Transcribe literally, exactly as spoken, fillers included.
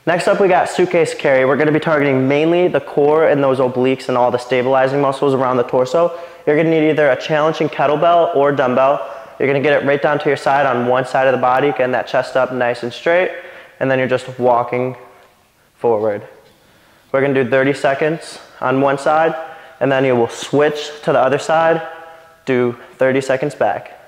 Next up, we got suitcase carry. We're gonna be targeting mainly the core and those obliques and all the stabilizing muscles around the torso. You're gonna need either a challenging kettlebell or dumbbell. You're gonna get it right down to your side on one side of the body, getting that chest up nice and straight, and then you're just walking forward. We're gonna do thirty seconds on one side, and then you will switch to the other side, do thirty seconds back.